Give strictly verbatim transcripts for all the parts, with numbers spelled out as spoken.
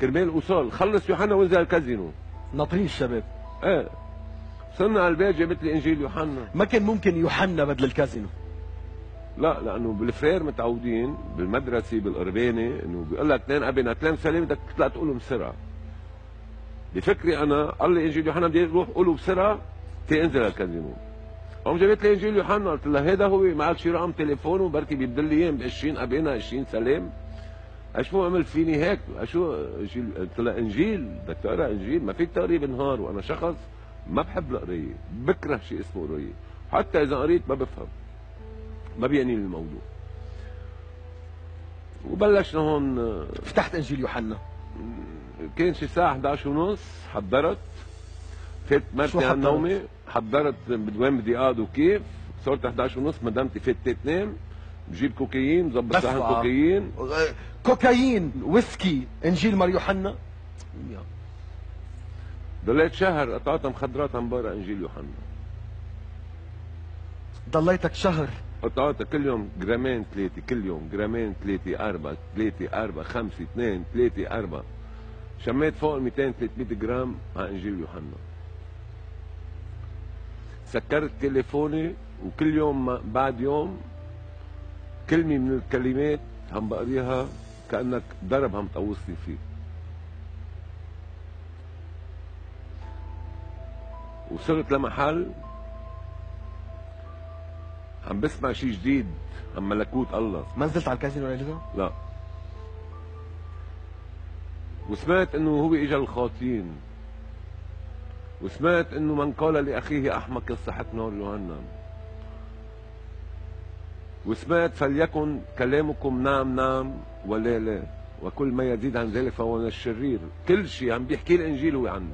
كرمال اوصل خلص يوحنا وانزل الكازينو. ناطرين الشباب. ايه وصلنا على البيت جابت لي انجيل يوحنا. ما كان ممكن يوحنا بدل الكازينو؟ لا لانه بالفرير متعودين بالمدرسه بالقربانه انه بيقول لك اثنين ابي اثنين سلام بدك تطلع تقولهم بسرعه. بفكري انا قال لي انجيل يوحنا بدي روح قوله بسرعه تنزل الكازينو. قام جابت لي انجيل يوحنا قلت لها هيدا هو معك شي رقم تليفون وبركي بيبدل لي اياه ب عشرين ابينا عشرين سلام. اشو عمل فيني هيك؟ اشو انجيل؟ قلت لها انجيل بدك تقرا انجيل؟ ما فيك تقري بالنهار وانا شخص ما بحب القرايه، بكره شيء اسمه قرايه، حتى اذا قريت ما بفهم. ما بيعني لي الموضوع. وبلشنا هون فتحت انجيل يوحنا كان شي الساعة احد عشر ونص حضرت فات مرتي على نومي حضرت وين بدي اقعد وكيف صرت احد عشر ونص مدامتي فات تنام بجيب كوكايين بظبط صحن كوكايين كوكايين ويسكي انجيل مار يوحنا. ضليت شهر قطعتها مخدرات عم بقرا انجيل يوحنا. ضليتك شهر قطعتها كل يوم جرامين ثلاثة كل يوم جرامين ثلاثة أربعة ثلاثة أربعة خمسة اثنين ثلاثة أربعة شميت فوق ال مئتين ثلاثمئة جرام على انجيل يوحنا. سكرت تليفوني وكل يوم بعد يوم كلمة من الكلمات عم بقريها كأنك ضرب عم تقوصني فيه. وصلت لمحل عم بسمع شيء جديد عن ملكوت الله. ما نزلت على الكازينو ليلتها؟ لا. وسمعت انه هو اجا الخاطين. وسمعت انه من قال لاخيه احمق يصحك نار جهنم. وسمعت فليكن كلامكم نعم نعم ولا لا وكل ما يزيد عن ذلك فهو من الشرير. كل شيء عم بيحكي الانجيل هو عنه.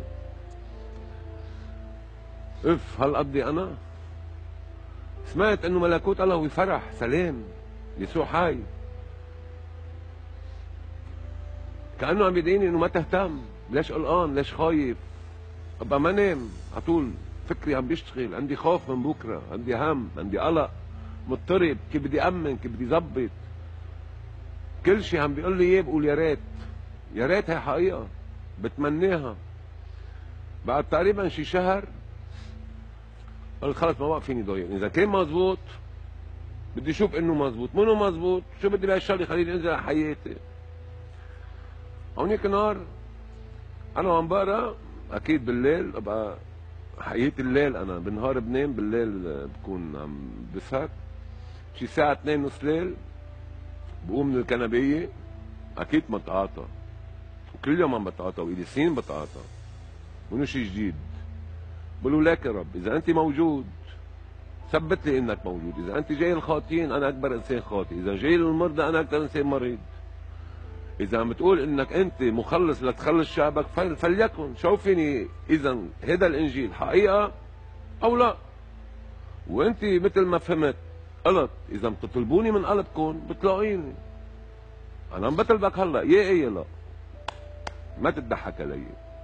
اف هل قضي انا؟ سمعت انه ملكوت الله هو فرح سلام يسوع حي. كانه عم يدعيني انه ما تهتم، ليش قلقان؟ ليش خايف؟ ابقى ما نام على طول فكري عم بيشتغل، عندي خوف من بكره، عندي هم، عندي قلق، مضطرب، كيف بدي امن، كيف بدي ظبط. كل شيء عم بيقول لي اياه بقول يا ريت يا ريت هي حقيقه بتمناها. بعد تقريبا شي شهر قلت خلص ما بقى فيني ضايق، اذا كان مزبوط بدي اشوف انه مزبوط، منو مزبوط شو بدي بهالشغله خليني انزل على حياتي. هونيك نهار انا وعم بقرا اكيد بالليل ابقى حقيقة الليل انا بالنهار بنام بالليل بكون عم بسهر. شي الساعة اثنين ونص ليل بقوم من الكنبية اكيد بتعاطى وكل يوم عم بتعاطى وايدي سنين بتعاطى منو شي جديد. بقول له لك يا رب اذا انت موجود ثبت لي انك موجود، اذا انت جاي الخاطئين انا اكبر انسان خاطئ، اذا جاي المرضى انا اكثر انسان مريض، اذا عم بتقول انك انت مخلص لتخلص شعبك فليكن شوفيني اذا هذا الانجيل حقيقه او لا. وانت مثل ما فهمت قلط، اذا بتطلبوني من قلبكم بتلاقيني. انا عم بطلبك هلا يا ايه يا لا، ما تضحك علي.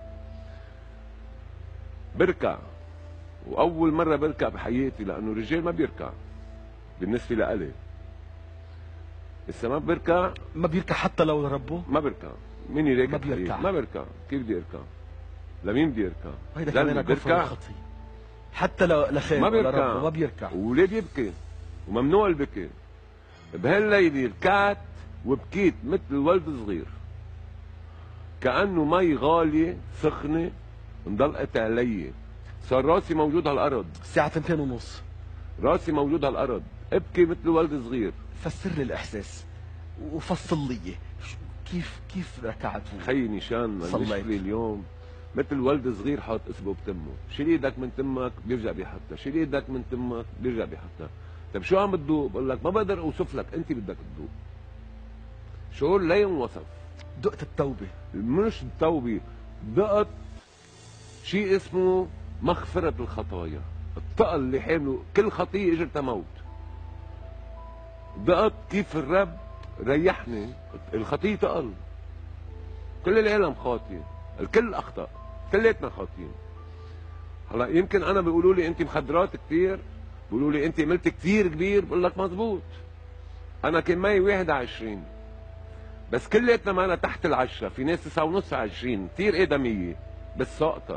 بركع واول مره بركع بحياتي لانه الرجال ما بيركع بالنسبه لإلي. لسه ما بركع. ما بيركع حتى لو ربه؟ ما بركع. مين يراكع؟ ما بيركع. ما بركع. كيف بدي اركع؟ لمين بدي اركع؟ هيدا كمان كفر وخطية. حتى لو لخير ما بيركع. ما بيركع. وولاد يبكي وممنوع البكي. بهالليله ركعت وبكيت مثل ولد صغير كانه مي غاليه سخنه انضلقت علي. صار راسي موجود على الارض. الساعة اثنتين ونص راسي موجود على الارض ابكي مثل ولد صغير. فسر لي الاحساس وفصل لي كيف كيف ركعت خيي نيشان المشكله اليوم مثل ولد صغير حاط اصبعه بتمه. شيل ايدك من تمك بيرجع بيحطها، شيل ايدك من تمك بيرجع بيحطها. طيب شو عم بتذوق؟ بقول لك ما بقدر اوصف لك، انت بدك تذوق. شعور لا ينوصف. دقت التوبه. مش التوبه، دقت شيء اسمه مغفرة الخطايا. الثقل اللي حامله كل خطية اجرتها موت. دقت كيف الرب ريحني. الخطية ثقل. كل العالم خاطئ، الكل اخطأ، كلياتنا خاطئين. هلا يمكن انا بيقولوا لي انت مخدرات كثير، بيقولوا لي انت عملت كثير كبير، بقول لك مزبوط. انا كان معي واحد وعشرين بس كلياتنا معنا تحت العشرة، في ناس تسعة ونص عشرين، كثير آدمية بس ساقطة.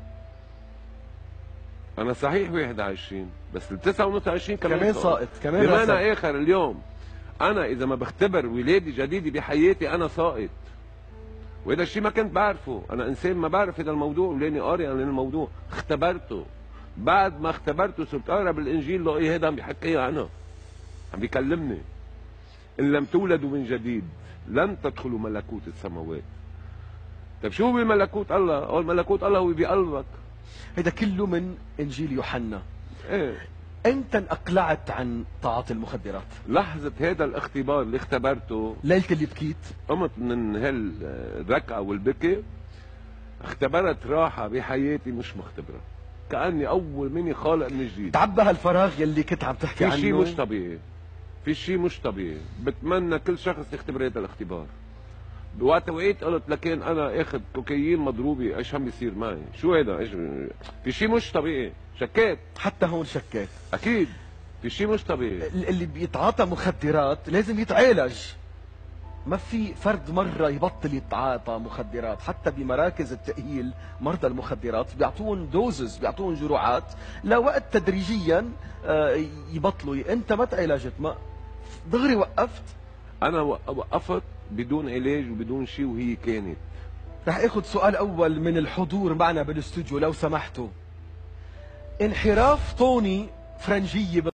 أنا صحيح واحد وعشرين بس التسعة ونص عشرين كمان, كمان ساقط، كمان بمعنى رسم. آخر اليوم أنا إذا ما بختبر ولادي جديدي بحياتي أنا ساقط، وهذا الشيء ما كنت بعرفه. أنا إنسان ما بعرف هذا الموضوع ولاني قاري عن الموضوع، اختبرته. بعد ما اختبرته صرت أقرأ بالإنجيل لاقي هذا عم بيحكي عنه، عم بيكلمني. إن لم تولدوا من جديد لن تدخلوا ملكوت السماوات. طيب شو هو ملكوت الله؟ قال ملكوت الله هو بقلبك. هيدا كله من انجيل يوحنا. ايه انت انقلعت عن تعاطي المخدرات لحظة هذا الاختبار اللي اختبرته، ليلة اللي بكيت؟ قمت من هالركعة والبكي، اختبرت راحة بحياتي مش مختبرة، كأني أول مني خالق من جديد. تعبى هالفراغ يلي كنت عم تحكي في عنه. شيء مش طبيعي، في شيء مش طبيعي. بتمنى كل شخص يختبر هذا الاختبار. بوقت وقيت قلت لكن انا اخذ كوكايين مضروبه، ايش عم بيصير معي؟ شو هيدا؟ ايش في شيء مش طبيعي؟ شكيت، حتى هون شكيت. اكيد في شيء مش طبيعي. اللي بيتعاطى مخدرات لازم يتعالج. ما في فرد مرة يبطل يتعاطى مخدرات. حتى بمراكز التأهيل مرضى المخدرات بيعطون دوزز، بيعطون جرعات لوقت تدريجيا يبطلوا. انت ما تعالجت، ما دغري وقفت. انا وقفت بدون علاج وبدون شيء، وهي كانت. رح اخذ سؤال اول من الحضور معنا بالاستوديو لو سمحتوا. انحراف طوني فرنجية